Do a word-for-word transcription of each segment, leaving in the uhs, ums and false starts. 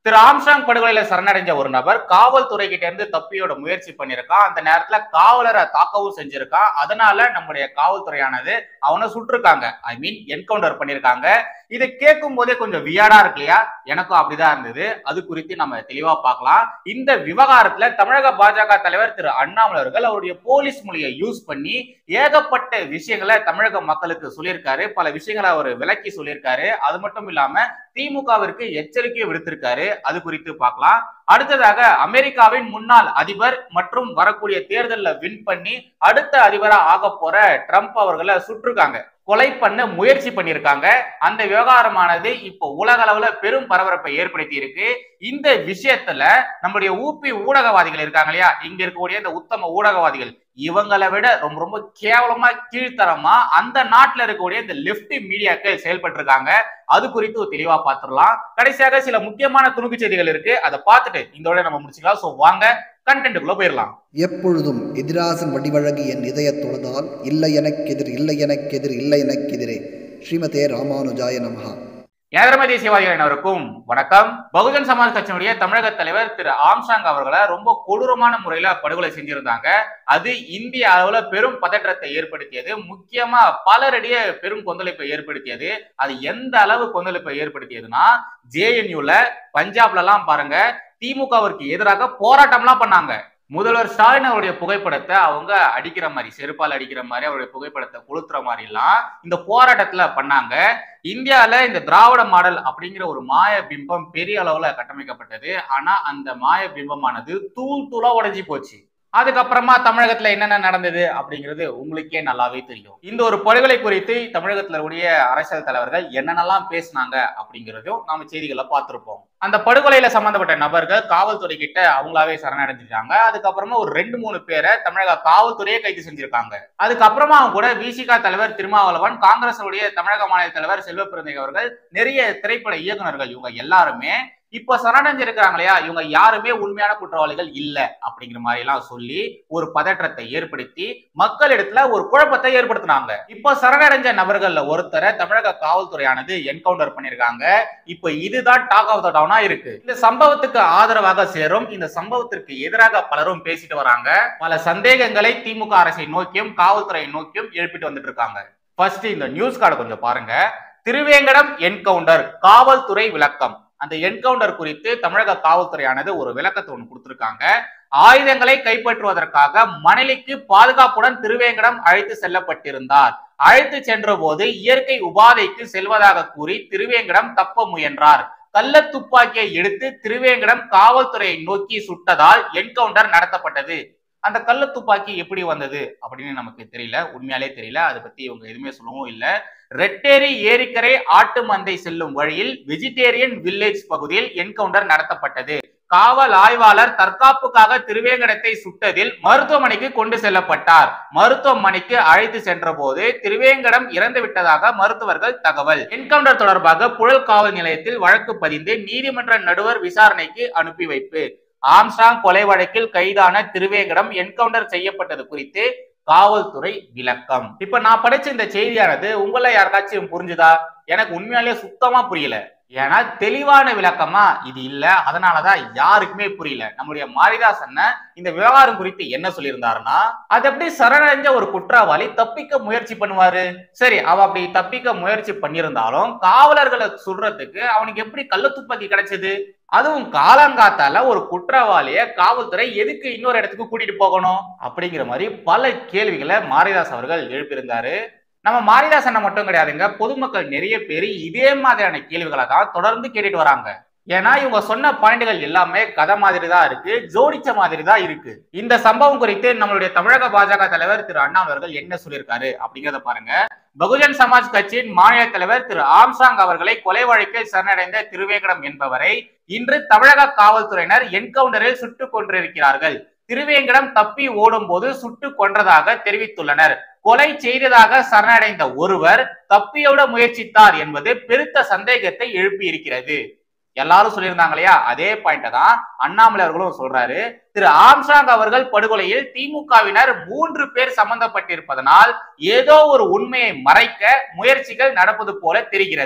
திரு Armstrong படுகொலையில சரணடைஞ்ச ஒரு நபர் காவல்துறை கிட்ட இருந்து தப்பியோட முயற்சி பண்ணிருக்கான். அந்த நேரத்துல காவலரை தாக்கவும் செஞ்சிருக்கான். அதனால நம்முடைய காவல்துறையானது அவனை சுட்டிருக்காங்க. ஐ மீன் என்கவுண்டர் பண்ணிருக்காங்க. இதை கேட்கும் போதே கொஞ்சம் வியாடா இருக்கு இல்லையா? எனக்கும் அப்படிதான் இருந்தது. அது குறித்து நம்ம தெளிவா பார்க்கலாம். இந்த விவகாரத்துல தமிழக பாஜக தலைவர் திரு அண்ணாமலை அவர்கள் அவருடைய போலீஸ் மொழியை யூஸ் பண்ணி ஏகப்பட்ட விஷயங்களை தமிழக மக்களுக்கு சொல்லியிருக்காரு. பல விஷயங்களை அவர் விளக்கி சொல்லியிருக்காரு. அது மட்டும் இல்லாம திமுகவிற்கு எச்சரிக்கை விடுத்திருக்காரு. அது குறித்து பார்க்கலாம். அடுத்ததாக அமெரிக்காவின் முன்னாள் அதிபர் மற்றும் வரக்கூடிய தேர்தலில் வின் பண்ணி அடுத்த அதிபரா ஆக போற ட்ரம்ப் அவர்களை சுட்டிருக்காங்க, கொலை பண்ண முயற்சி பண்ணியிருக்காங்க. அந்த விவகாரமானது இப்போ உலக அளவுல பெரும் பரபரப்பை ஏற்படுத்தி இருக்கு. இந்த விஷயத்துல நம்முடைய ஊபி ஊடகவாதிகள் இருக்காங்க இல்லையா, இங்க இருக்கக்கூடிய இந்த உத்தம ஊடகவாதிகள் இவங்களை விட ரொம்ப ரொம்ப கேவலமா கீழ்த்தரமா அந்த நாட்டுல இருக்கக்கூடிய இந்த லெப்ட் மீடியாக்கள் செயல்பட்டு இருக்காங்க. அது குறித்து தெளிவா பார்த்துடலாம். கடைசியாக சில முக்கியமான துணுக்கு செய்திகள் இருக்கு, அதை பார்த்துட்டு இதோட நம்ம முடிச்சுக்கலாம். சோ வாங்க கண்டென்ட்டுக்குள்ள போயிடலாம். எப்பொழுதும் எதிராசன் வடிவழகு என் இதய தொழுதால் இல்லை எனக்கு எதிர் இல்லை எனக்கு எதிர் இல்லை எனக்கு எதிரே ஸ்ரீமதே ராமானுஜாய நமஹா. ஏதரம தேசியவாதிகள் அனைவருக்கும் வணக்கம். பகுஜன் சமாஜ் கட்சியினுடைய தமிழக தலைவர் திரு ஆம்ஸ்ட்ராங் அவர்களை ரொம்ப கொடூரமான முறையில படுகொலை செஞ்சிருந்தாங்க. அது இந்திய அளவுல பெரும் பதற்றத்தை ஏற்படுத்தியது. முக்கியமா பலரிடையே பெரும் கொந்தளிப்பை ஏற்படுத்தியது. அது எந்த அளவு கொந்தளிப்பை ஏற்படுத்தியதுன்னா, ஜேஎன்யூல பஞ்சாப்ல எல்லாம் பாருங்க, திமுகவிற்கு எதிராக போராட்டம் எல்லாம் பண்ணாங்க. முதல்வர் ஸ்டாலின் அவருடைய புகைப்படத்தை அவங்க அடிக்கிற மாதிரி, செருப்பால் அடிக்கிற மாதிரி, அவருடைய புகைப்படத்தை கொளுத்துற மாதிரி எல்லாம் இந்த போராட்டத்துல பண்ணாங்க. இந்தியால இந்த திராவிட மாடல் அப்படிங்கிற ஒரு மாய பிம்பம் பெரிய அளவுல கட்டமைக்கப்பட்டது. ஆனா அந்த மாய பிம்பமானது தூள் தூளா உடைஞ்சி போச்சு. அதுக்கப்புறமா தமிழகத்துல என்னென்ன நடந்தது அப்படிங்கிறது உங்களுக்கே நல்லாவே தெரியும். இந்த ஒரு படுகொலை குறித்து தமிழகத்துல உடைய அரசியல் தலைவர்கள் என்னென்னலாம் பேசினாங்க அப்படிங்கிறதையும் நாம செய்திகளை பார்த்திருப்போம். அந்த படுகொலையில சம்பந்தப்பட்ட நபர்கள் காவல்துறை கிட்ட அவங்களாவே சரணடைஞ்சிருக்காங்க. அதுக்கப்புறமா ஒரு ரெண்டு மூணு பேரை தமிழக காவல்துறையே கைது செஞ்சிருக்காங்க. அதுக்கப்புறமா அவங்க கூட விசிக தலைவர் திருமாவளவன், காங்கிரஸ் உடைய தமிழக மாநில தலைவர் செல்வ பிறந்தகை அவர்கள், நிறைய திரைப்பட இயக்குநர்கள், இவங்க எல்லாருமே இப்ப சரணடைஞ்சிருக்கிறாங்க இல்லையா, இவங்க யாருமே உண்மையான குற்றவாளிகள் இல்ல அப்படிங்கிற மாதிரி எல்லாம் சொல்லி ஒரு பதற்றத்தை ஏற்படுத்தி மக்களிடத்துல ஒரு குழப்பத்தை ஏற்படுத்தினாங்க. இப்ப சரணடைஞ்ச நபர்கள்ல ஒருத்தரை தமிழக காவல்துறையானது என்கவுண்டர் பண்ணிருக்காங்க. இப்ப இதுதான் டாக் ஆஃப் த டவுனா இருக்கு. இந்த சம்பவத்துக்கு ஆதரவாக சேரும், இந்த சம்பவத்திற்கு எதிராக பலரும் பேசிட்டு வராங்க. பல சந்தேகங்களை திமுக அரசை நோக்கியும் காவல்துறையை நோக்கியும் எழுப்பிட்டு வந்துட்டு இருக்காங்க. ஃபர்ஸ்ட் இந்த நியூஸ் கார்டு கொஞ்சம் பாருங்க. திருவேங்கடம் என்கவுண்டர், காவல்துறை விளக்கம். அந்த என்கவுண்டர் குறித்து தமிழக காவல்துறையானது ஒரு விளக்கத்தை ஒன்று கொடுத்திருக்காங்க. ஆயுதங்களை கைப்பற்றுவதற்காக மணலிக்கு பாதுகாப்புடன் திருவேங்கடம் அழைத்து செல்லப்பட்டிருந்தார். அழைத்து சென்ற போது இயற்கை உபாதைக்கு செல்வதாக கூறி திருவேங்கடம் தப்ப முயன்றார். கள்ள துப்பாக்கியை எடுத்து திருவேங்கடம் காவல்துறையை நோக்கி சுட்டதால் என்கவுண்டர் நடத்தப்பட்டது. அந்த கள்ள துப்பாக்கி எப்படி வந்தது அப்படின்னு நமக்கு தெரியல, உண்மையாலே தெரியல. அதை பத்தி இவங்க எதுவுமே சொல்லவும் இல்லை. ரெட்டேரி ஏரிக்கரை ஆட்டு மந்தை செல்லும் வழியில் வெஜிடேரியன் வில்லேஜ் பகுதியில் என்கவுண்டர் நடத்தப்பட்டது. காவல் ஆய்வாளர் தற்காப்புக்காக திருவேங்கடத்தை சுட்டதில் மருத்துவமனைக்கு கொண்டு செல்லப்பட்டார். மருத்துவமனைக்கு அழைத்து சென்ற போது திருவேங்கடம் இறந்து விட்டதாக மருத்துவர்கள் தகவல். என்கவுண்டர் தொடர்பாக புழல் காவல் நிலையத்தில் வழக்கு பதிந்து நீதிமன்ற நடுவர் விசாரணைக்கு அனுப்பி வைப்பு. ஆம்ஸ்ட்ராங் கொலை வழக்கில் கைதான திருவேங்கடம் என்கவுண்டர் செய்யப்பட்டது குறித்து காவல்துறை விளக்கம். இப்ப நான் படிச்ச இந்த செய்தியானது உங்களை யாருக்காச்சும் புரிஞ்சுதா? எனக்கு உண்மையாலேயே சுத்தமா புரியல. ஏன்னா தெளிவான விளக்கமா இது இல்ல. அதனாலதான் யாருக்குமே புரியல. நம்முடைய மாரிதாசன் இந்த விவகாரம் குறித்து என்ன சொல்லியிருந்தாருன்னா, அது எப்படி சரணடைஞ்ச ஒரு குற்றவாளி தப்பிக்க முயற்சி பண்ணுவாரு? சரி, அவ அப்படி தப்பிக்க முயற்சி பண்ணியிருந்தாலும் காவலர்களை சுடுறதுக்கு அவனுக்கு எப்படி கள்ள துப்பாக்கி கிடைச்சது? அதுவும் காலங்காத்தால ஒரு குற்றவாளிய காவல்துறை எதுக்கு இன்னொரு இடத்துக்கு கூட்டிட்டு போகணும் அப்படிங்கிற மாதிரி பல கேள்விகளை மாரிதாஸ் அவர்கள் எழுப்பியிருந்தாரு. நம்ம மாரிதாசனை மட்டும் கிடையாதுங்க, பொதுமக்கள் நிறைய பேர் இதே மாதிரியான கேள்விகளை தான் தொடர்ந்து கேட்டுட்டு வராங்க. ஏன்னா இவங்க சொன்ன பாயிண்ட்கள் எல்லாமே கதை மாதிரி தான் இருக்கு, ஜோடிச்ச மாதிரி தான் இருக்கு. இந்த சம்பவம் குறித்து நம்மளுடைய தமிழக பாஜக தலைவர் திரு அண்ணா அவர்கள் என்ன சொல்லியிருக்காரு அப்படிங்கிறத பாருங்க. பகுஜன் சமாஜ் கட்சியின் மாநில தலைவர் திரு ஆம்ஸ்ட்ராங் அவர்களை கொலை வழக்கில் சரணடைந்த திருவேங்கடம் என்பவரை இன்று தமிழக காவல்துறையினர் என்கவுண்டரில் சுட்டுக் கொண்டிருக்கிறார்கள். திருவேங்கடம் தப்பி ஓடும் போது சுட்டு கொன்றதாக தெரிவித்துள்ளனர். கொலை செய்ததாக சரணடைந்த ஒருவர் தப்பியோட முயற்சித்தார் என்பது பெருத்த சந்தேகத்தை எழுப்பி இருக்கிறது. எல்லாரும் சொல்லியிருந்தாங்க இல்லையா, அதே பாயிண்ட தான் அண்ணாமலை அவர்களும் சொல்றாரு. திரு ஆம்ஸ்ட்ராங் அவர்கள் படுகொலையில் திமுகவினர் மூன்று பேர் சம்பந்தப்பட்டிருப்பதனால் ஏதோ ஒரு உண்மையை மறைக்க முயற்சிகள் நடப்பது போல தெரிகிறது.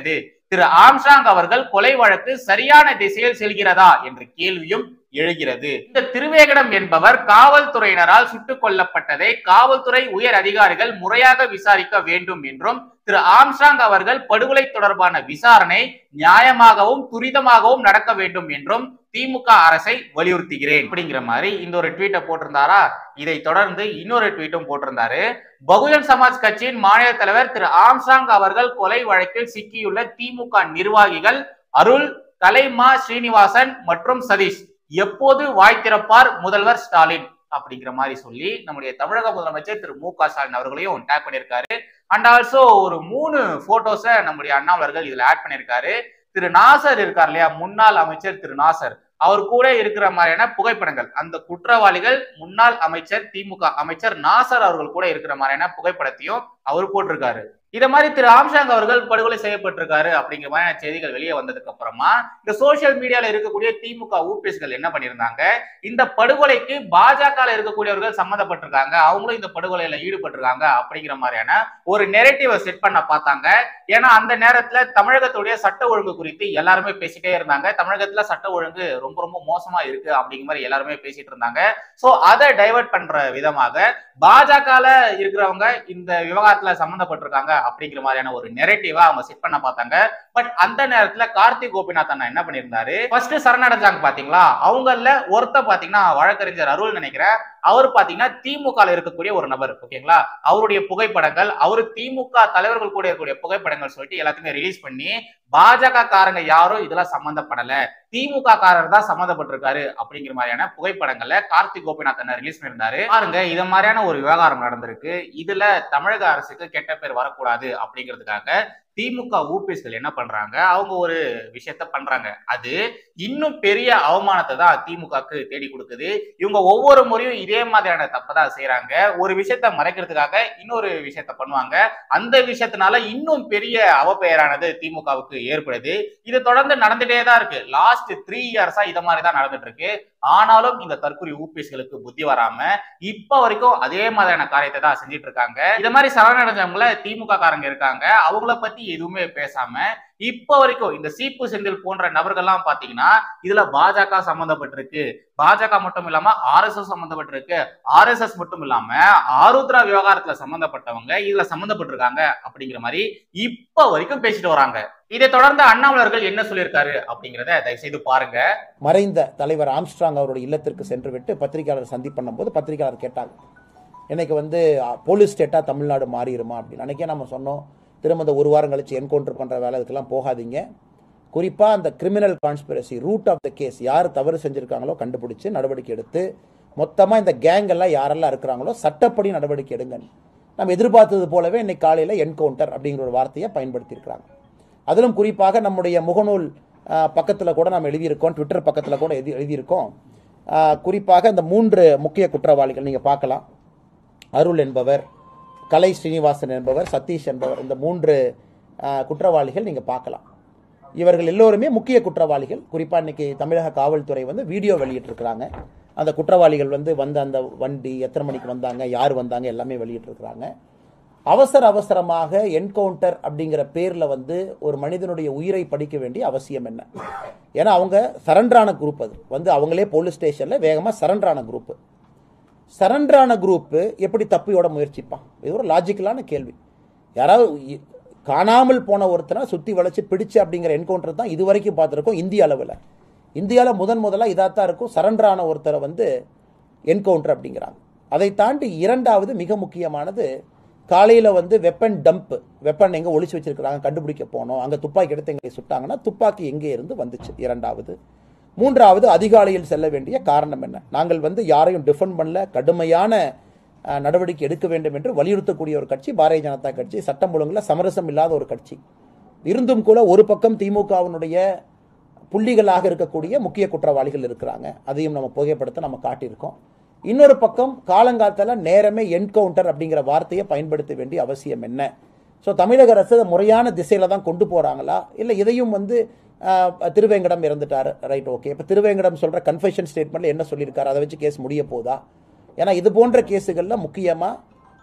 திரு ஆம்ஸ்ட்ராங் அவர்கள் கொலை வழக்கு சரியான திசையில் செல்கிறதா என்ற கேள்வியும் எழுகிறது. இந்த திருவேங்கடம் என்பவர் காவல்துறையினரால் சுட்டுக் கொல்லப்பட்டதை காவல்துறை உயர் அதிகாரிகள் முறையாக விசாரிக்க வேண்டும் என்றும், திரு ஆம்ஸ்ட்ராங் அவர்கள் படுகொலை தொடர்பான விசாரணை நியாயமாகவும் துரிதமாகவும் நடக்க வேண்டும் என்றும் திமுக அரசை வலியுறுத்துகிறேன் அப்படிங்கிற மாதிரி இந்த ஒரு ட்வீட்டை போட்டிருந்தாரா. இதை தொடர்ந்து இன்னொரு ட்வீட்டும் போட்டிருந்தாரு. பகுஜன் சமாஜ் கட்சியின் மாநில தலைவர் திரு ஆம்ஸ்ட்ராங் அவர்கள் கொலை வழக்கில் சிக்கியுள்ள திமுக நிர்வாகிகள் அருள், கலைமா ஸ்ரீனிவாசன் மற்றும் சதீஷ் எப்போது வாய் திறப்பார் முதல்வர் ஸ்டாலின் அப்படிங்கிற மாதிரி சொல்லி நம்முடைய தமிழக முதலமைச்சர் திரு மு க ஸ்டாலின் அவர்களையும் டேக் பண்ணியிருக்காரு. அண்ட் ஆல்சோ ஒரு மூணு போட்டோஸை நம்முடைய அண்ணாவர்கள் இதுல ஆட் பண்ணியிருக்காரு. திரு நாசர் இருக்கார் இல்லையா, முன்னாள் அமைச்சர் திரு நாசர், அவர் கூட இருக்கிற மாதிரியான புகைப்படங்கள், அந்த குற்றவாளிகள் முன்னாள் அமைச்சர் திமுக அமைச்சர் நாசர் அவர்கள் கூட இருக்கிற மாதிரியான புகைப்படத்தையும் அவர் போட்டிருக்காரு. இத மாதிரி திரு ஆம்ஸ்ட்ராங் அவர்கள் படுகொலை செய்யப்பட்டிருக்காரு அப்படிங்கிற மாதிரி செய்திகள் வெளியே வந்ததுக்கு அப்புறமா இந்த சோசியல் மீடியால இருக்கக்கூடிய திமுக ஊபிஎஸ்கள் என்ன பண்ணியிருந்தாங்க, இந்த படுகொலைக்கு பாஜக இருக்கக்கூடியவர்கள் சம்மந்தப்பட்டிருக்காங்க, அவங்களும் இந்த படுகொலையில ஈடுபட்டிருக்காங்க அப்படிங்கிற மாதிரியான ஒரு நெரேட்டிவை செட் பண்ண பார்த்தாங்க. ஏன்னா அந்த நேரத்துல தமிழகத்துடைய சட்ட ஒழுங்கு குறித்து எல்லாருமே பேசிட்டே இருந்தாங்க. தமிழகத்துல சட்ட ஒழுங்கு ரொம்ப ரொம்ப மோசமா இருக்கு அப்படிங்கிற மாதிரி எல்லாருமே பேசிட்டு இருந்தாங்க. சோ அதை டைவர்ட் பண்ற விதமாக பாஜகல இருக்கிறவங்க இந்த விவகாரத்துல சம்பந்தப்பட்டிருக்காங்க அப்படிங்கிற மாதிரியான ஒரு நெரேட்டிவா அவங்க செட் பண்ண பார்த்தாங்க. பட் அந்த நேரத்துல கார்த்திக் கோபிநாத் அண்ணா என்ன பண்ணியிருந்தாரு, ஃபர்ஸ்ட் சரணடைஞ்சாங்க பாத்தீங்களா, அவங்கள ஒருத்த பாத்தீங்கன்னா வழக்கறிஞர் அருள் நினைக்கிறேன், அவர் பாத்தீங்கன்னா திமுக இருக்கக்கூடிய ஒரு நபர், ஓகேங்களா, அவருடைய புகைப்படங்கள், அவரு திமுக தலைவர்கள் கூட இருக்கக்கூடிய புகைப்படங்கள் சொல்லிட்டு எல்லாத்தையுமே ரிலீஸ் பண்ணி பாஜக காரங்க யாரும் இதெல்லாம் சம்பந்தப்படல, திமுக காரர் தான் சம்பந்தப்பட்டிருக்காரு அப்படிங்கிற மாதிரியான புகைப்படங்கள்ல கார்த்திக் கோபிநாத் அண்ணா ரிலீஸ் பண்ணியிருந்தாரு. பாருங்க, இத மாதிரியான ஒரு விவகாரம் நடந்திருக்கு. இதுல தமிழக அரசுக்கு கெட்ட பேர் வரக்கூடாது அப்படிங்கிறதுக்காக திமுக ஊபிஎஸ்கள் என்ன பண்றாங்க, அவங்க ஒரு விஷயத்த பண்றாங்க. அது இன்னும் பெரிய அவமானத்தை தான் திமுகக்கு தேடி கொடுக்குது. இவங்க ஒவ்வொரு முறையும் இதே மாதிரியான தப்பதான் செய்யறாங்க. ஒரு விஷயத்த மறைக்கிறதுக்காக இன்னொரு விஷயத்த பண்ணுவாங்க. அந்த விஷயத்தினால இன்னும் பெரிய அவப்பெயரானது திமுகவுக்கு ஏற்படுது. இது தொடர்ந்து நடந்துட்டே தான் இருக்கு. லாஸ்ட் த்ரீ இயர்ஸா இத மாதிரிதான் நடந்துட்டு இருக்கு. ஆனாலும் இந்த தற்கொலை ஊபிஎஸ்களுக்கு புத்தி வராம இப்ப வரைக்கும் அதே மாதிரியான காரியத்தை தான் செஞ்சிட்டு இருக்காங்க. இந்த மாதிரி சரணடைஞ்சவங்கள திமுக காரங்க இருக்காங்க, அவங்கள பத்தி எதுவுமே பேசாம இப்ப வரைக்கும் இந்த சீப்பு செந்தில் போன்ற நபர்கள்லாம் பாத்தீங்கன்னா இதுல பாஜக சம்பந்தப்பட்டிருக்கு, பாஜக மட்டும் இல்லாம ஆர் எஸ் எஸ் சம்பந்தப்பட்டிருக்கு, ஆர் எஸ் எஸ் மட்டும் இல்லாம ஆருத்ரா விவகாரத்துல சம்பந்தப்பட்டவங்க இதுல சம்பந்தப்பட்டிருக்காங்க அப்படிங்கிற மாதிரி இப்ப வரைக்கும் பேசிட்டு வராங்க. இதை தொடர்ந்து அண்ணாமலர்கள் என்ன சொல்லியிருக்காரு அப்படிங்கிறத தயவு செய்து பாருங்க. மறைந்த தலைவர் ஆம்ஸ்ட்ராங் அவருடைய இல்லத்திற்கு சென்று விட்டு பத்திரிகையாளர் சந்திப்பு பண்ணும்போது பத்திரிகையாளர் கேட்டாங்க, இன்னைக்கு வந்து போலீஸ் ஸ்டேட்டா தமிழ்நாடு மாறிடுமா அப்படின்னு. அன்னைக்கே நம்ம சொன்னோம், திரும்ப ஒரு வாரம் கழிச்சு என்கவுண்டர் பண்ற வேலை இதுக்கெல்லாம் போகாதீங்க. குறிப்பா அந்த criminal conspiracy root of the case, யார் தவறு செஞ்சிருக்காங்களோ கண்டுபிடிச்சு நடவடிக்கை எடுத்து மொத்தமா இந்த கேங் எல்லாம் யாரெல்லாம் இருக்கிறாங்களோ சட்டப்படி நடவடிக்கை எடுங்க. நம்ம எதிர்பார்த்தது போலவே இன்னைக்கு காலையில என்கவுண்டர் அப்படிங்கிற ஒரு வார்த்தையை பயன்படுத்தி இருக்கிறாங்க. அதிலும் குறிப்பாக நம்முடைய முகநூல் பக்கத்தில் கூட நம்ம எழுதியிருக்கோம், ட்விட்டர் பக்கத்தில் கூட எழுதி எழுதியிருக்கோம். குறிப்பாக இந்த மூன்று முக்கிய குற்றவாளிகள் நீங்கள் பார்க்கலாம். அருள் என்பவர், கலை ஸ்ரீனிவாசன் என்பவர், சதீஷ் என்பவர், இந்த மூன்று குற்றவாளிகள் நீங்கள் பார்க்கலாம். இவர்கள் எல்லோருமே முக்கிய குற்றவாளிகள். குறிப்பாக இன்னைக்கு தமிழக காவல்துறை வந்து வீடியோ வெளியிட்டிருக்கிறாங்க. அந்த குற்றவாளிகள் வந்து வந்த அந்த வண்டி எத்தனை மணிக்கு வந்தாங்க, யார் வந்தாங்க, எல்லாமே வெளியிட்டிருக்கிறாங்க. அவசர அவசரமாக என்கவுண்டர் அப்படிங்கிற பேர்ல வந்து ஒரு மனிதனுடைய உயிரை படிக்க வேண்டிய அவசியம் என்ன? ஏன்னா அவங்க சரண்டரான குரூப், அது வந்து அவங்களே போலீஸ் ஸ்டேஷன்ல வேகமா சரண்டரான குரூப். சரண்டரான குரூப் எப்படி தப்பியோட முயற்சிப்பான்? இது ஒரு லாஜிக்கலான கேள்வி. யாராவது காணாமல் போன ஒருத்தனை சுத்தி வளைச்சு பிடிச்சு அப்படிங்கிற என்கவுண்டர் தான் இது வரைக்கும் பார்த்துருக்கோம் இந்திய அளவில். இந்தியாவில் முதன் முதலாக இதாத்தான் இருக்கும், சரண்டரான ஒருத்தரை வந்து என்கவுண்டர் அப்படிங்கிறாங்க. அதை தாண்டி இரண்டாவது மிக முக்கியமானது, காலையில் வந்து வெப்பன் டம்ப், வெப்பன் எங்கே ஒளிச்சு வச்சிருக்கிறாங்க கண்டுபிடிக்க போனோம், அங்கே துப்பாக்கி எடுத்து எங்கே சுட்டாங்கன்னா துப்பாக்கி எங்கே இருந்து வந்துச்சு, இரண்டாவது. மூன்றாவது, அதிகாலையில் செல்ல வேண்டிய காரணம் என்ன? நாங்கள் வந்து யாரையும் டிஃபெண்ட் பண்ணல, கடுமையான நடவடிக்கை எடுக்க வேண்டும் என்று வலியுறுத்தக்கூடிய ஒரு கட்சி பாரதிய ஜனதா கட்சி. சட்டம் ஒழுங்குல சமரசம் இல்லாத ஒரு கட்சி. இருந்தும் கூட ஒரு பக்கம் திமுகவினுடைய புள்ளிகளாக இருக்கக்கூடிய முக்கிய குற்றவாளிகள் இருக்கிறாங்க, அதையும் நம்ம புகைப்படத்தை நம்ம காட்டியிருக்கோம். இன்னொரு பக்கம் காலங்காலத்தில் நேரமே என்கவுண்டர் அப்படிங்கிற வார்த்தையை பயன்படுத்த வேண்டிய அவசியம் என்ன? ஸோ தமிழக அரசு முறையான திசையில தான் கொண்டு போறாங்களா, இல்லை இதையும் வந்து திருவேங்கடம் இறந்துட்டாரு, ரைட், ஓகே, இப்போ திருவேங்கடம் சொல்ற கன்ஃபெஷன் ஸ்டேட்மெண்ட்ல என்ன சொல்லியிருக்காரு, அதை வச்சு கேஸ் முடிய போதா? ஏன்னா இது போன்ற கேஸுகளில் முக்கியமாக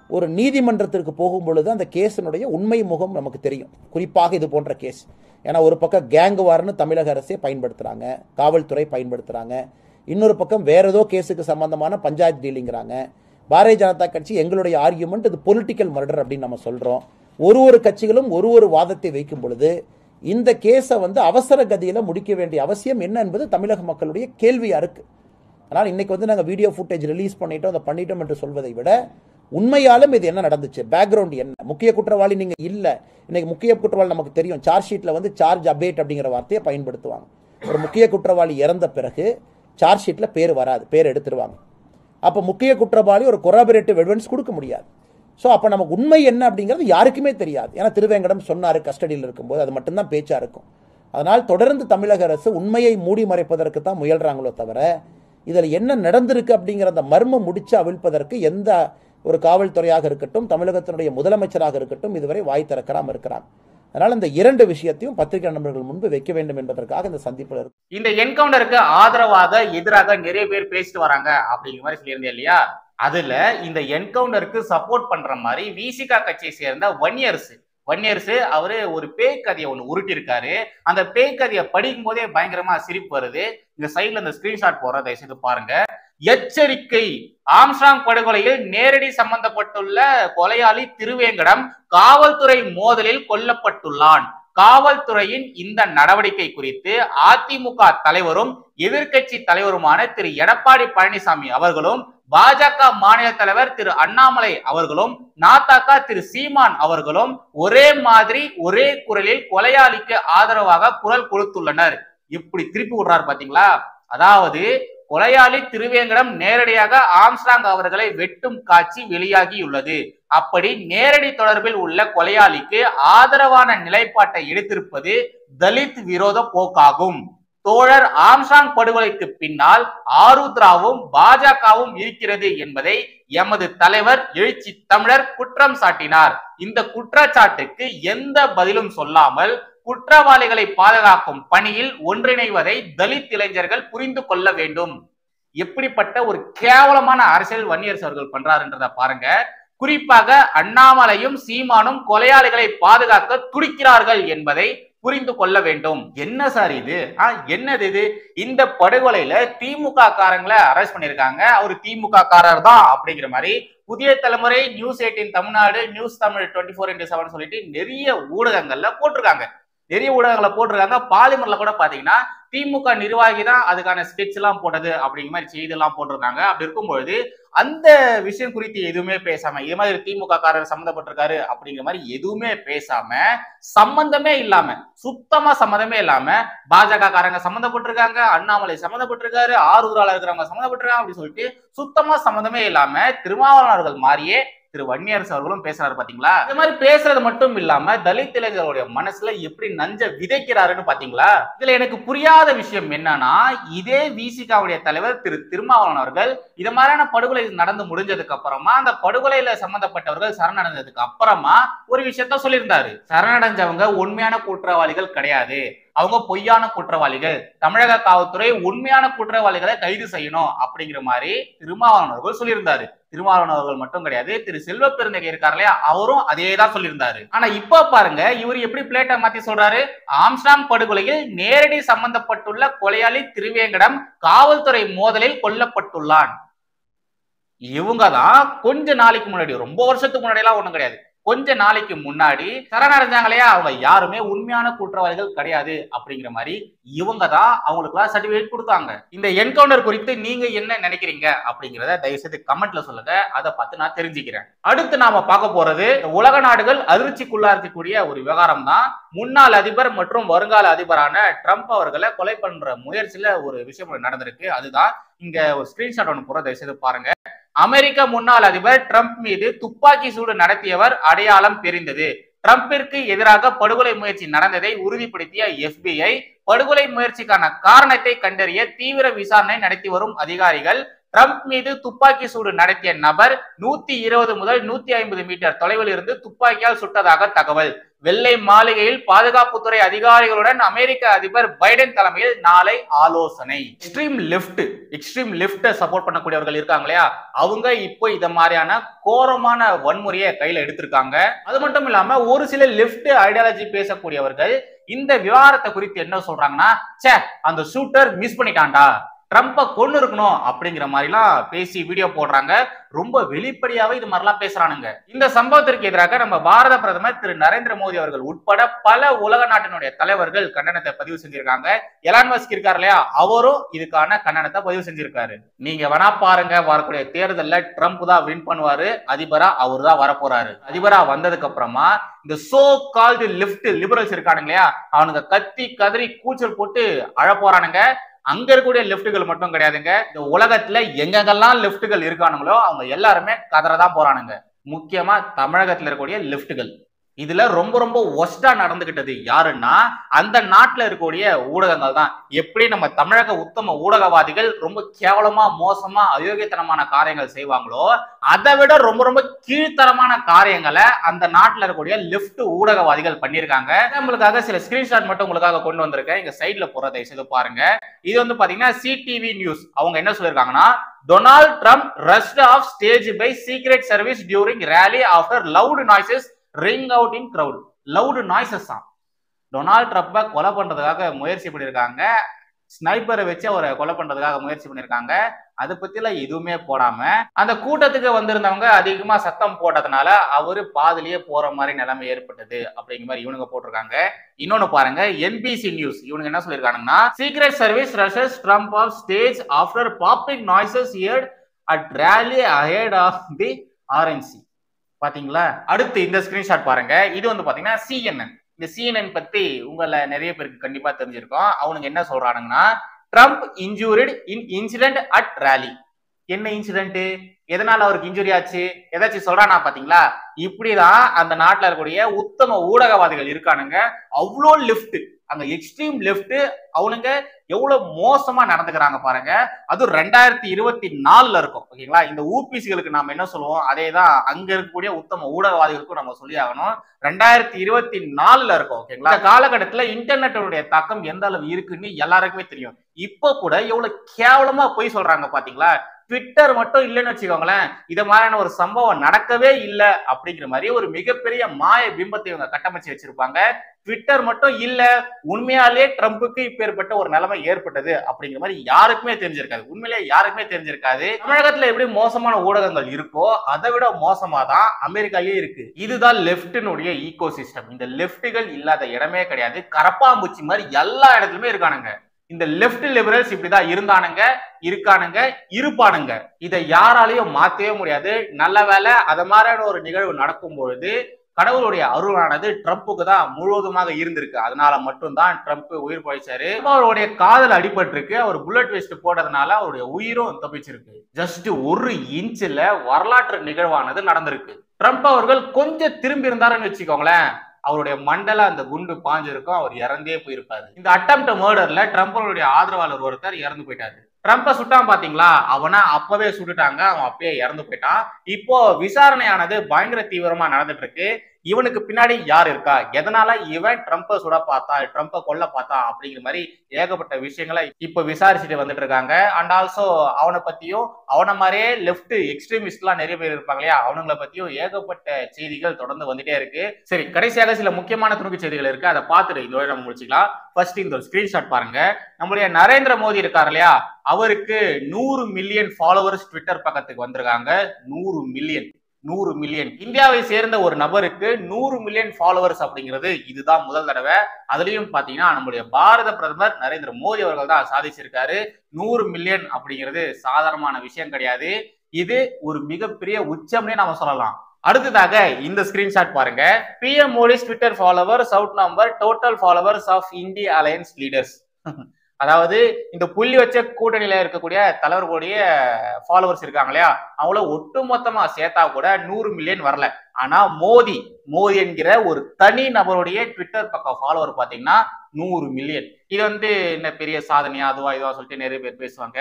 ஒரு நீதிமன்றத்திற்கு போகும் பொழுது அந்த கேஸினுடைய உண்மை முகம் நமக்கு தெரியும். குறிப்பாக இது போன்ற கேஸ். ஏன்னா ஒரு பக்கம் கேங் வார்னு தமிழக அரசே பயன்படுத்துகிறாங்க, காவல்துறை பயன்படுத்துகிறாங்க. இன்னொரு பக்கம் வேற ஏதோ கேஸுக்கு சம்பந்தமான பஞ்சாயத்து டீலிங்கிறாங்க. பாரதிய ஜனதா கட்சி எங்களுடைய ஆர்கியூமெண்ட் இது பொலிட்டிக்கல் மர்டர் அப்படின்னு நம்ம சொல்கிறோம். ஒரு ஒரு கட்சிகளும் ஒரு ஒரு வாதத்தை வைக்கும் பொழுது இந்த கேஸை வந்து அவசர கதியில் முடிக்க வேண்டிய அவசியம் என்ன என்பது தமிழக மக்களுடைய கேள்வியாக இருக்குது. அதனால் இன்னைக்கு வந்து நாங்கள் வீடியோ ஃபுட்டேஜ் ரிலீஸ் பண்ணிட்டோம், அதை பண்ணிட்டோம் என்று சொல்வதை விட உண்மையாலும் இது என்ன நடந்துச்சு, பேக்ரவுண்ட் என்ன, முக்கிய குற்றவாளி நீங்கள் இல்லை. இன்னைக்கு முக்கிய குற்றவாளி நமக்கு தெரியும், சார்ஜ் ஷீட்டில் வந்து சார்ஜ் அபேட் அப்படிங்கிற வார்த்தையை பயன்படுத்துவாங்க. ஒரு முக்கிய குற்றவாளி இறந்த பிறகு சார்ஜ் ஷீட்டில் பேர் வராது, பேர் எடுத்துருவாங்க. அப்போ முக்கிய குற்றவாளி ஒரு கொராபரேட்டிவ் எவிடன்ஸ் கொடுக்க முடியாது. ஸோ அப்போ நமக்கு உண்மை என்ன அப்படிங்கிறது யாருக்குமே தெரியாது. ஏன்னா திருவேங்கடம் சொன்னார் கஸ்டடியில் இருக்கும்போது, அது மட்டும்தான் பேச்சாக இருக்கும். அதனால் தொடர்ந்து தமிழக அரசு உண்மையை மூடி மறைப்பதற்கு தான் முயல்றாங்களோ தவிர இதில் என்ன நடந்திருக்கு அப்படிங்கிற அந்த மர்மம் முடிச்சு அவிழ்ப்பதற்கு எந்த ஒரு காவல்துறையாக இருக்கட்டும், தமிழகத்தினுடைய முதலமைச்சராக இருக்கட்டும் இதுவரை வாய் திறக்காம இருக்கிறாங்க. அதனால இந்த இரண்டு விஷயத்தையும் பத்திரிகை நண்பர்கள் முன்பு வைக்க வேண்டும் என்பதற்காக இந்த சந்திப்பில் இருக்கு. இந்த என்கவுண்டருக்கு ஆதரவாக எதிராக நிறைய பேர் பேசிட்டு வராங்க அப்படிங்கிற மாதிரி சொல்லியிருந்தேன் இல்லையா? அதுல இந்த என்கவுண்டருக்கு சப்போர்ட் பண்ற மாதிரி விசிகா கட்சியை சேர்ந்த வன்னியரசு வன்னியரசு அவரு ஒரு பேய் கதையை ஒண்ணு உருட்டிருக்காரு. அந்த பேய் கதையை படிக்கும் போதே பயங்கரமா சிரிப்பு வருது. இந்த சைட்ல இந்த ஸ்கிரீன்ஷாட் போற தயவு செய்து பாருங்க. எச்சரிக்கை, ஆம்ஸ்ட்ராங் படுகொலையில் நேரடி சம்பந்தப்பட்டுள்ள கொலையாளி திருவேங்கடம் காவல்துறை மோதலில் கொல்லப்பட்டுள்ளான். காவல்துறையின் இந்த நடவடிக்கை குறித்து அதிமுக தலைவரும் எதிர்கட்சி தலைவருமான திரு எடப்பாடி பழனிசாமி அவர்களும், பாஜக மாநில தலைவர் திரு அண்ணாமலை அவர்களும், நாதக திரு சீமான் அவர்களும் ஒரே மாதிரி ஒரே குரலில் கொலையாளிக்கு ஆதரவாக குரல் கொடுத்துள்ளனர். இப்படி திருப்பி விடுறாரு பாத்தீங்களா? அதாவது கொலையாளி திருவேங்கடம் நேரடியாக ஆம்ஸ்ட்ராங் அவர்களை வெட்டும் காட்சி வெளியாகியுள்ளது. அப்படி நேரடி தொடர்பில் உள்ள கொலையாளிக்கு ஆதரவான நிலைப்பாட்டை எடுத்திருப்பது தலித் விரோத போக்காகும். தோழர் ஆம்ஸ்ட்ராங் படுகொலைக்கு பின்னால் ஆருத்ராவும் பாஜகவும் இருக்கிறது என்பதை எமது தலைவர் எழுச்சி தமிழர் குற்றம் சாட்டினார். இந்த குற்றச்சாட்டுக்கு எந்த பதிலும் சொல்லாமல் குற்றவாளிகளை பாதுகாக்கும் பணியில் ஒன்றிணைவதை தலித் இளைஞர்கள் புரிந்து கொள்ள வேண்டும். எப்படிப்பட்ட ஒரு கேவலமான அரசியல் வன்னியரசு அவர்கள் பண்றாருன்றத பாருங்க. குறிப்பாக அண்ணாமலையும் சீமானும் கொலையாளிகளை பாதுகாக்க துடிக்கிறார்கள் என்பதை புரிந்து கொள்ள வேண்டும். என்ன சார் இது? என்னது இது? இந்த படுகொலையில திமுக காரங்களை அரெஸ்ட் பண்ணிருக்காங்க, அவரு திமுக காரர் தான் அப்படிங்கிற மாதிரி Puthiya Thalaimurai, news eighteen Tamil Nadu, news Tamil twenty four into seven சொல்லிட்டு நிறைய ஊடகங்கள்ல போட்டிருக்காங்க. நிறைய ஊடகங்களை போட்டிருக்காங்க. பாலிமர்ல கூட பாத்தீங்கன்னா திமுக நிர்வாகி தான் அதுக்கான ஸ்கெட்ச் எல்லாம் போட்டது அப்படிங்கிற மாதிரி செய்தி எல்லாம் போட்டிருக்காங்க. அப்படி இருக்கும்பொழுது அந்த விஷயம் குறித்து எதுவுமே பேசாம, இது மாதிரி திமுக காரர் சம்மந்தப்பட்டிருக்காரு அப்படிங்கிற மாதிரி எதுவுமே பேசாம, சம்பந்தமே இல்லாம, சுத்தமா சம்மந்தமே இல்லாம பாஜக காரங்க சம்மந்தப்பட்டிருக்காங்க, அண்ணாமலை சம்மந்தப்பட்டிருக்காரு, ஆரூரால இருக்கிறவங்க சம்மந்தப்பட்டிருக்காங்க அப்படின்னு சொல்லிட்டு சுத்தமா சம்மந்தமே இல்லாம திருமாவளவர்கள் மாதிரியே திரு வன்னியரசு அவர்களும் பேசுறாரு பாத்தீங்களா? இந்த மாதிரி பேசுறது மட்டும் இல்லாம தலித் இளைஞர்களுடைய மனசுல எப்படி நஞ்ச விதைக்கிறாருன்னு பாத்தீங்களா? இதுல எனக்கு புரியாத விஷயம் என்னன்னா, இதே விசிகாவுடைய தலைவர் திரு திருமாவளவன் அவர்கள் இது மாதிரியான படுகொலை நடந்து முடிஞ்சதுக்கு அப்புறமா, அந்த படுகொலையில சம்பந்தப்பட்டவர்கள் சரணடைந்ததுக்கு அப்புறமா ஒரு விஷயத்த சொல்லியிருந்தாரு. சரணடைஞ்சவங்க உண்மையான குற்றவாளிகள் கிடையாது, அவங்க பொய்யான குற்றவாளிகள், தமிழக காவல்துறை உண்மையான குற்றவாளிகளை கைது செய்யணும் அப்படிங்கிற மாதிரி திருமாவளவன் அவர்கள் சொல்லியிருந்தாரு. திருமாவளவன் அவர்கள் மட்டும் கிடையாது, திரு செல்வ பெருந்தகை இருக்காரு இல்லையா, அவரும் அதே தான் சொல்லியிருந்தாரு. ஆனா இப்ப பாருங்க, இவர் எப்படி பிளேட்டை மாத்தி சொல்றாரு. ஆம்ஸ்ட்ராங் படுகொலையில் நேரடி சம்பந்தப்பட்டுள்ள கொலையாளி திருவேங்கடம் காவல்துறை மோதலில் கொல்லப்பட்டுள்ளான். இவங்கதான் கொஞ்ச நாளைக்கு முன்னாடி, ரொம்ப வருஷத்துக்கு முன்னாடி எல்லாம் ஒண்ணும் கிடையாது, கொஞ்ச நாளைக்கு முன்னாடி சரணடைஞ்சாங்க இல்லையா, அவங்க யாருமே உண்மையான குற்றவாளிகள் கிடையாது அப்படிங்கிற மாதிரி இவங்க தான் அவங்களுக்கு சர்டிபிகேட் கொடுத்தாங்க. இந்த என்கவுண்டர் குறித்து நீங்க என்ன நினைக்கிறீங்க அப்படிங்கிறத தயவுசெய்து கமெண்ட்ல சொல்லுங்க, அதை பார்த்து நான் தெரிஞ்சுக்கிறேன். அடுத்து நாம பார்க்க போறது உலக நாடுகள் அதிர்ச்சிக்குள்ளா இருக்கக்கூடிய ஒரு விவகாரம் தான். முன்னாள் அதிபர் மற்றும் வருங்கால அதிபரான ட்ரம்ப் அவர்களை கொலை பண்ற முயற்சியில ஒரு விஷயம் நடந்திருக்கு. அதுதான் இங்க ஒரு ஸ்கிரீன்ஷாட் ஒன்று போற, தயவுசெய்து பாருங்க. அமெரிக்க முன்னாள் அதிபர் ட்ரம்ப் மீது துப்பாக்கி சூடு நடத்தியவர் அடையாளம் தெரிந்தது. ட்ரம்பிற்கு எதிராக படுகொலை முயற்சி நடந்ததை உறுதிப்படுத்திய எஃபிஐ படுகொலை முயற்சிக்கான காரணத்தை கண்டறிய தீவிர விசாரணை நடத்தி வரும் அதிகாரிகள் ட்ரம்ப் மீது துப்பாக்கி சூடு நடத்திய நபர் நூத்தி இருபது முதல் நூத்தி ஐம்பது மீட்டர் தொலைவில் இருந்து துப்பாக்கியால் சுட்டதாக தகவல். வெள்ளை மாளிகையில் பாதுகாப்புத்துறை அதிகாரிகளுடன் அமெரிக்க அதிபர் பைடன் தலைமையில் நாளை ஆலோசனை. Extreme left extreme left support பண்ணக்கூடியவர்கள் இருக்காங்க இல்லையா, அவங்க இப்போ இத மாதிரியான கோரமான வன்முறையை கையில எடுத்திருக்காங்க. அது மட்டும் இல்லாம ஒரு சில லெஃப்ட் ஐடியாலஜி பேசக்கூடியவர்கள் இந்த விவகாரத்தை குறித்து என்ன சொல்றாங்கன்னா, சே அந்த ஷூட்டர் மிஸ் பண்ணிட்டான்டா, ட்ரம்ப கொண்டு இருக்கணும் அப்படிங்கிற மாதிரி எல்லாம் பேசி வீடியோ போடுறாங்க. ரொம்ப வெளிப்படையாவே இது மாதிரிலாம் பேசுறானுங்க. இந்த சம்பவத்திற்கு எதிராக நம்ம பாரத பிரதமர் திரு நரேந்திர மோடி அவர்கள் உட்பட பல உலக நாட்டினுடைய தலைவர்கள் கண்டனத்தை பதிவு செஞ்சிருக்காங்க. எலான் மஸ்க் இருக்காரு இல்லையா, அவரும் இதுக்கான கண்டனத்தை பதிவு செஞ்சிருக்காரு. நீங்க வேணா பாருங்க, வரக்கூடிய தேர்தல்ல ட்ரம்ப் தான் வின் பண்ணுவாரு, அதிபரா அவர் தான் வரப்போறாரு. அதிபரா வந்ததுக்கு அப்புறமா இந்த சோ கால்டு லெஃப்ட் லிபரல்ஸ் இருக்கானுங்க இல்லையா, அவனுங்க கத்தி கதறி கூச்சல் போட்டு அழ போறானுங்க. அங்க இருக்கக்கூடிய லெப்டுகள் மட்டும் கிடையாதுங்க, இந்த உலகத்துல எங்கெங்கெல்லாம் லெப்டுகள் இருக்கானுங்களோ அவங்க எல்லாருமே கதறதான் போறானுங்க. முக்கியமா தமிழகத்துல இருக்கக்கூடிய லெப்டுகள். இதுல ரொம்ப ரொம்ப ஒஸ்டா நடந்துகிட்டது யாருன்னா அந்த நாட்டுல இருக்கக்கூடிய ஊடகங்கள் தான். எப்படி நம்ம தமிழக உத்தம ஊடகவாதிகள் ரொம்ப கேவலமா மோசமா அயோக்கியத்தனமான காரியங்கள் செய்வாங்களோ, அதை விட ரொம்ப ரொம்ப கீழ்த்தரமான காரியங்களை அந்த நாட்டுல இருக்கக்கூடிய லெப்ட் ஊடகவாதிகள் பண்ணியிருக்காங்க. உங்களுக்காக சில ஸ்கிரீன்ஷாட் மட்டும் உங்களுக்காக கொண்டு வந்திருக்கேன், இங்க சைட்ல போறதை செய்து பாருங்க. இது வந்து பாத்தீங்கன்னா சிடிவி நியூஸ். அவங்க என்ன சொல்லியிருக்காங்கன்னா, Donald Trump rushed off stage by secret service during rally after loud noises ring out in crowd. Loud noises தான். டொனால்ட் ட்ரம்பை கொலை பண்றதுக்காக முயற்சி பண்ணியிருக்காங்க, ஸ்னைப்பரை வச்சு அவரை கொலை பண்றதுக்காக முயற்சி பண்ணியிருக்காங்க. அதை பத்திலாம் எதுவுமே போடாம அந்த கூட்டத்துக்கு வந்திருந்தவங்க அதிகமா சத்தம் போட்டதுனால அவரு பாதிலேயே போற மாதிரி நிலைமை ஏற்பட்டது அப்படிங்கிற மாதிரி இவனுங்க போட்டிருக்காங்க. இன்னொன்னு பாருங்க, என்பிசி நியூஸ். இவனுங்க என்ன சொல்லியிருக்காங்கன்னா, secret service rushes Trump off stage after popping noises heard at rally ahead of the RNC. பாத்தீங்களா? அடுத்து இந்த ஸ்கிரீன்ஷாட் பாருங்க. இது வந்து பாத்தீங்கன்னா சிஎன்என். இந்த சிஎன்என் பத்தி உங்களை நிறைய பேருக்கு கண்டிப்பா தெரிஞ்சிருக்கும். அவனுங்க என்ன சொல்றானுங்கன்னா, Trump injured in incident at rally. என்ன இன்சிடென்ட், எதனால அவருக்கு இன்ஜுரி ஆச்சு, ஏதாச்சும் சொல்றானா பாத்தீங்களா? இப்படிதான் அந்த நாட்டுல இருக்கக்கூடிய உத்தம ஊடகவாதிகள் இருக்கானுங்க. அவ்வளோ லெஃப்ட், அங்க எக்ஸ்ட்ரீம் லெஃப்ட், அவனுங்க எவ்வளவு மோசமா நடந்துக்கிறாங்க பாருங்க. அது ரெண்டாயிரத்தி இருபத்தி நாலுல இருக்கும். ஓகேங்களா? இந்த ஊபிசிகளுக்கு நாம என்ன சொல்லுவோம், அதே தான் அங்க இருக்கக்கூடிய உத்தம ஊடகவாதிகளுக்கும் நம்ம சொல்லி ஆகணும். ரெண்டாயிரத்தி இருபத்தி நாலுல இருக்கும். ஓகேங்களா? இந்த காலகட்டத்துல இன்டர்நெட்டோடைய தாக்கம் எந்த அளவு இருக்குன்னு எல்லாருக்குமே தெரியும். இப்ப கூட எவ்வளவு கேவலமா போய் சொல்றாங்க பாத்தீங்களா? ட்விட்டர் மட்டும் இல்லைன்னு வச்சுக்கோங்களேன், இத மாதிரியான ஒரு சம்பவம் நடக்கவே இல்லை அப்படிங்கிற மாதிரி ஒரு மிகப்பெரிய மாய பிம்பத்தை இவங்க கட்டமைச்சு வச்சிருப்பாங்க. ட்விட்டர் மட்டும் இல்ல, உண்மையாலே ட்ரம்புக்கு இப்பேற்பட்ட ஒரு நிலைமை ஏற்பட்டது அப்படிங்கிற மாதிரி யாருக்குமே தெரிஞ்சிருக்காது. உண்மையிலேயே யாருக்குமே தெரிஞ்சிருக்காது. தமிழகத்துல எப்படி மோசமான ஊடகங்கள் இருக்கோ அதை விட மோசமா தான் அமெரிக்காலே இருக்கு. இதுதான் லெப்டினுடைய ஈகோ சிஸ்டம். இந்த லெப்டுகள் இல்லாத இடமே கிடையாது. கரப்பாம்பூச்சி மாதிரி எல்லா இடத்துலயுமே இருக்கானுங்க. இந்த லெப்ட் லிபரல்ஸ் இப்படிதான் இருந்தானுங்க, இருக்கானுங்க, இருப்பானுங்க. இதை யாராலையும் மாத்தவே முடியாது. நல்ல வேலை அத மாதிரியான ஒரு நிகழ்வு நடக்கும் பொழுது கடவுளுடைய அருளானது ட்ரம்புக்கு தான் முழுவதுமாக இருந்திருக்கு. அதனால மட்டும்தான் ட்ரம்ப் உயிர் பழிச்சாரு. அவருடைய காதல் அடிபட்டிருக்கு. அவர் புல்லட் வேஸ்ட் போட்டதுனால அவருடைய உயிரும் தப்பிச்சிருக்கு. ஜஸ்ட் ஒரு இன்ச்ல வரலாற்று நிகழ்வானது நடந்திருக்கு. ட்ரம்ப் அவர்கள் கொஞ்சம் திரும்பி இருந்தாருன்னு வச்சுக்கோங்களேன், அவருடைய மண்டல அந்த குண்டு பாஞ்சிருக்கும், அவர் இறந்தே போயிருப்பாரு. இந்த அட்டெம்ப்ட் மர்டர்ல ட்ரம்பனுடைய ஆதரவாளர் ஒருத்தர் இறந்து போயிட்டாரு. ட்ரம்ப சுட்டான் பாத்தீங்களா, அவனை அப்பவே சுட்டுட்டாங்க, அவன் அப்பயே இறந்து போயிட்டான். இப்போ விசாரணையானது பயங்கர தீவிரமா நடந்துட்டு இருக்கு. இவனுக்கு பின்னாடி யார் இருக்கா, எதனால இவன் ட்ரம்ப சுட பார்த்தா, ட்ரம்ப கொல்ல பார்த்தா அப்படிங்கிற மாதிரி ஏகப்பட்ட விஷயங்களை இப்ப விசாரிச்சுட்டு வந்துட்டு இருக்காங்க. அண்ட் ஆல்சோ அவனை பத்தியும் அவனை மாதிரியே லெப்ட் எக்ஸ்ட்ரீமிஸ்ட் எல்லாம் நிறைய பேர் இருப்பாங்க இல்லையா, அவனுங்களை பத்தியும் ஏகப்பட்ட செய்திகள் தொடர்ந்து வந்துட்டே இருக்கு. சரி, கடைசியாக சில முக்கியமான துணுக்கு செய்திகள் இருக்கு, அதை பார்த்துட்டு இதோட நம்ம முடிச்சுக்கலாம். ஃபர்ஸ்ட் இந்த ஒரு ஸ்கிரீன்ஷாட் பாருங்க. நம்மளுடைய நரேந்திர மோடி இருக்காரு இல்லையா, அவருக்கு நூறு மில்லியன் ஃபாலோவர்ஸ் ட்விட்டர் பக்கத்துக்கு வந்திருக்காங்க. நூறு மில்லியன் நூறு மில்லியன் இந்தியாவை சேர்ந்த ஒரு நபருக்கு நூறு மில்லியன் ஃபாலோவர்ஸ் அப்படிங்கிறது இதுதான் முதல் தடவை. அதுலயும் பாத்தீங்கன்னா நம்முடைய பாரத பிரதமர் நரேந்திர மோடி அவர்கள் தான் சாதிச்சிருக்காரு. நூறு மில்லியன் அப்படிங்கிறது சாதாரணமான விஷயம் கிடையாது. இது ஒரு மிகப்பெரிய உச்சம்னே நாம சொல்லலாம். அடுத்ததாக இந்த ஸ்கிரீன்ஷாட் பாருங்க. PM Modi's Twitter followers outnumber total followers of India alliance leaders. அதாவது இந்த புள்ளி வச்ச கூட்டணியில இருக்கக்கூடிய தலைவர்களுடைய ஃபாலோவர்ஸ் இருக்காங்க இல்லையா, அவங்கள ஒட்டு மொத்தமா சேர்த்தா கூட நூறு மில்லியன் வரல. ஆனா மோடி மோடி என்கிற ஒரு தனி நபருடைய ட்விட்டர் பக்கம் ஃபாலோவர் பாத்தீங்கன்னா நூறு மில்லியன். இது வந்து என்ன பெரிய சாதனையா அதுவா இதுவா சொல்லிட்டு நிறைய பேர் பேசுவாங்க.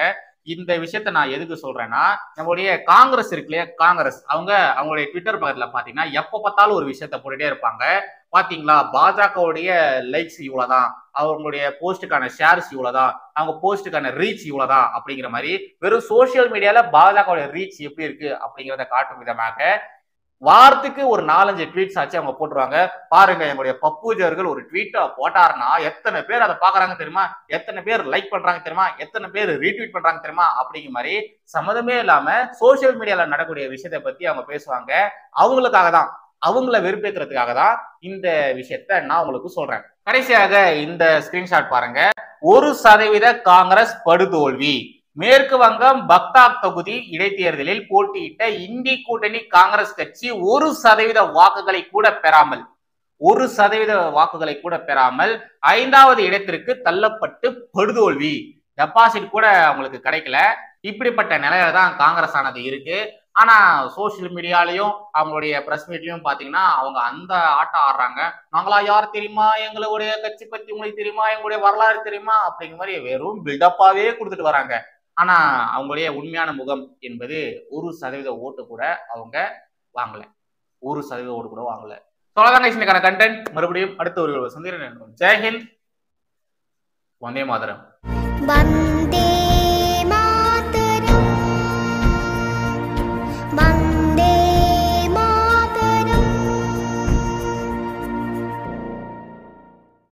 இந்த விஷயத்த நான் எதுக்கு சொல்றேன்னா, நம்மளுடைய காங்கிரஸ் இருக்கு இல்லையா, காங்கிரஸ் அவங்க அவங்களுடைய ட்விட்டர் பக்கத்துல பாத்தீங்கன்னா எப்ப பார்த்தாலும் ஒரு விஷயத்த போட்டுட்டே இருப்பாங்க. பாத்தீங்களா, பாஜகவுடைய லைக்ஸ் இவ்வளவுதான், அவங்களுடைய போஸ்டுக்கான ஷேர்ஸ் இவ்வளவுதான், அவங்க போஸ்டுக்கான ரீச் இவ்வளவுதான் அப்படிங்கிற மாதிரி வெறும் சோசியல் மீடியால பாஜகவுடைய ரீச் எப்படி இருக்கு அப்படிங்கிறத காட்டும் விதமாக வாரத்துக்கு ஒரு நாலஞ்சு ட்வீட்ஸ் ஆச்சு அவங்க போட்டுருவாங்க. பாருங்க, எங்களுடைய பப்புஜி அவர்கள் ஒரு ட்வீட்டை போட்டாருன்னா எத்தனை பேர் அதை பாக்குறாங்க தெரியுமா, எத்தனை பேர் லைக் பண்றாங்க தெரியுமா, எத்தனை பேர் ரீட்வீட் பண்றாங்க தெரியுமா அப்படிங்கிற மாதிரி சம்மதமே இல்லாம சோசியல் மீடியால நடக்கக்கூடிய விஷயத்தை பத்தி அவங்க பேசுவாங்க. அவங்களுக்காக தான், அவங்கள வெறுப்பேற்றுறதுக்காக தான் இந்த விஷயத்த நான் உங்களுக்கு சொல்றேன். கடைசியாக இந்த ஸ்கிரீன்ஷாட் பாருங்க. ஒரு சதவீத காங்கிரஸ் படுதோல்வி. மேற்கு வங்கம் பக்தாக் தொகுதி இடைத்தேர்தலில் போட்டியிட்ட இந்தி கூட்டணி காங்கிரஸ் கட்சி ஒரு சதவீத வாக்குகளை கூட பெறாமல் ஒரு சதவீத வாக்குகளை கூட பெறாமல் ஐந்தாவது இடத்திற்கு தள்ளப்பட்டு படுதோல்வி. டெபாசிட் கூட அவங்களுக்கு கிடைக்கல. இப்படிப்பட்ட நிலையில தான் காங்கிரஸ் ஆனது இருக்கு. ஆனா சோசியல் மீடியாலையும் அவங்களுடைய பிரஸ் மீட்லயும் பாத்தீங்கன்னா அவங்க அந்த ஆட்டம் ஆடுறாங்க. நாங்களா யார் தெரியுமா, எங்களுடைய கட்சி பத்தி உங்களுக்கு தெரியுமா, எங்களுடைய வரலாறு தெரியுமா அப்படிங்கிற மாதிரி வெறும் பில்டப்பாவே கொடுத்துட்டு வராங்க. ஆனா அவங்களுடைய உண்மையான முகம் என்பது ஒரு சதவீத ஓட்டு கூட அவங்க வாங்கல. ஒரு சதவீத ஓட்டு கூட வாங்கல. சொல்லதாங்க இன்னைக்கான கண்டென்ட். மறுபடியும் அடுத்த ஒரு சந்திரன். ஜெய்ஹிந்த், வந்தே மாதரம்.